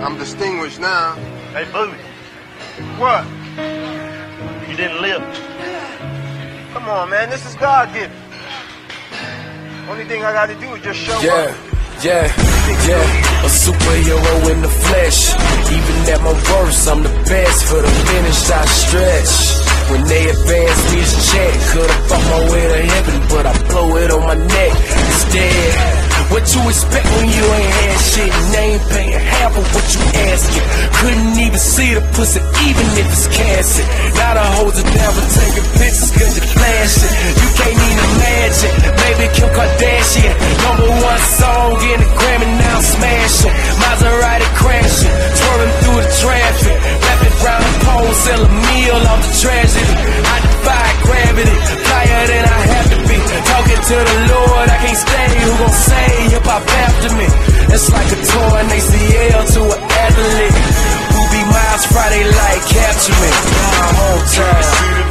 I'm distinguished now. Hey, Booty. What? You didn't live. Come on, man. This is God-given. Only thing I gotta do is just show up. Yeah, a superhero in the flesh. Even at my worst, I'm the best. For the finish, I stretch. When they advance me as check, could've fought my way to heaven, but I blow it on my neck instead. What you expect when you ain't had shit? And they ain't paying half of what you asking. Couldn't even see the pussy, even if it's casting. Now the hoes are down for taking pictures, cause you flashing. You can't even imagine. Baby Kim Kardashian, #1 song in the Grammy, now I'm smashing. Maserati crashing, swerving through the traffic. Rapping round the pole, sell a meal off the tragedy. I defy gravity, higher than I have to be. Talking to the Lord, I can't stay. Who gon' say hip-hop after me? It's like a torn ACL to an athlete. Ruby Miles Friday light capture me. My hometown.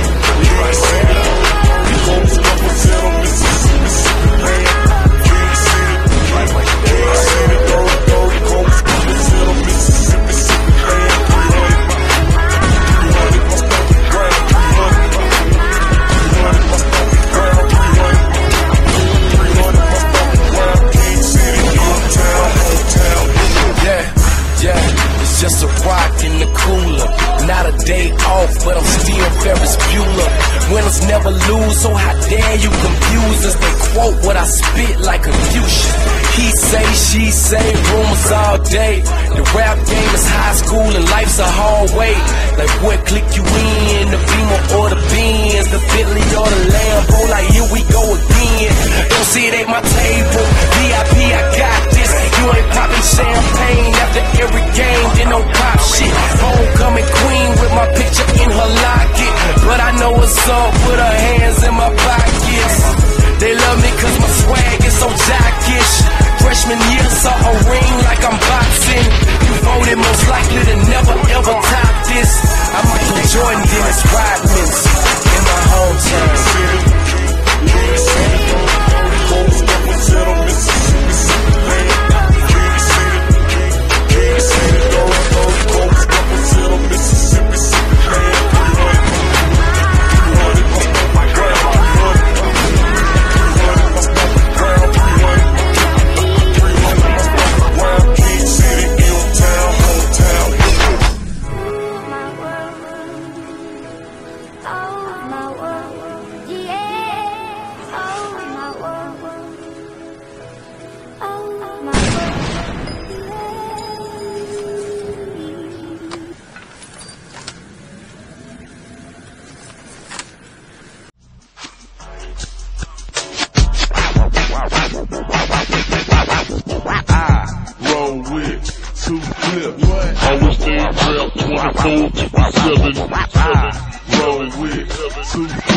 Just a rock in the cooler, not a day off, but I'm still Ferris Bueller. Winners never lose, so how dare you confuse us? They quote what I spit like a fusion. He say, she say, rumors all day. The rap game is high school and life's a hallway. Like what click you in, the Beamer or the Benz, the Bentley or the Lambo, like here we go again. Don't see it at my table, VIP I got this. You ain't popping champagne after every game, then don't pop shit. Homecoming queen with my picture in her locket, but I know what's up with her hands in my pockets. They love me cause my swag is so jockish. Freshman year saw a ring like I'm boxing. You voted most likely to never ever top this. I'm Michael Jordan, Dennis Rodman in my hometown. Always stay real 24/7. Roll with 2